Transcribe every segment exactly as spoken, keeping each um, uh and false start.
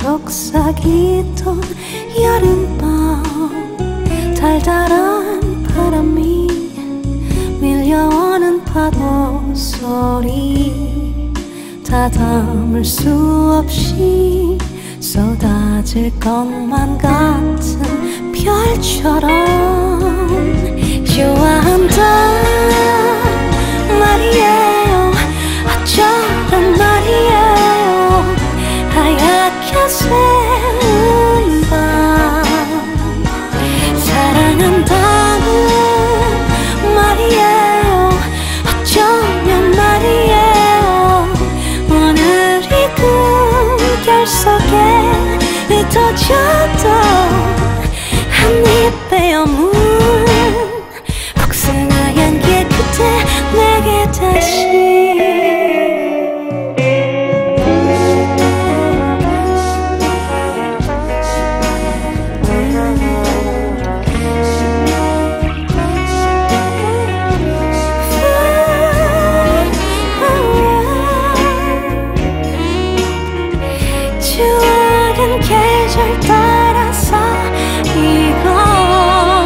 속삭이던 여름밤, 달달한 바람이 밀려오는 파도 소리, 다 담을 수 없이 쏟아질 것만 같은 별처럼 좋아한다 말이에요. 어쩌란 말이에요. 하얗게 새운 밤 사랑한다는 말이에요. 어쩌면 말이에요. 오늘이 꿈결 속에 흩어져도 한 입의 어묵 복숭아향 깨끗해 내게 다시 추억은 계절 따라서 이거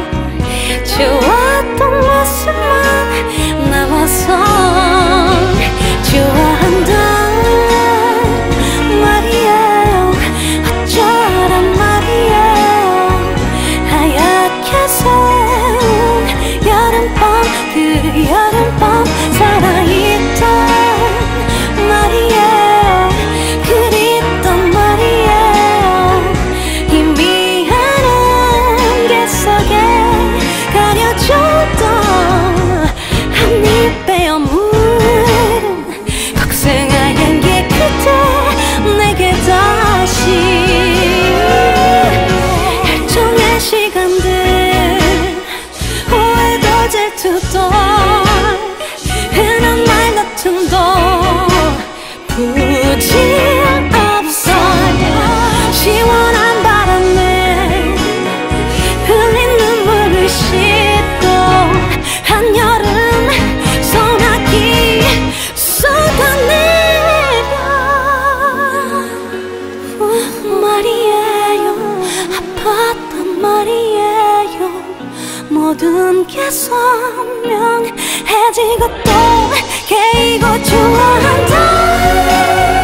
좋았던 모습만 남아서 좋아한다 말이에요. 어쩌란 말이에요. 하얗게 새운 여름밤, 그 여름밤 살아있던 말이에요. 복숭아향 깨끗해 내게 다시 일종의 시간들 후회도 질투도 흔한 말 다툼도 굳이 없어요. 시원한 바람에 흘린 눈물을 씻고 한여름 소나기 쏟아내려 말이에요. 아팠단 말이에요. 모든 게 선명해지고 또 개이고 좋아한다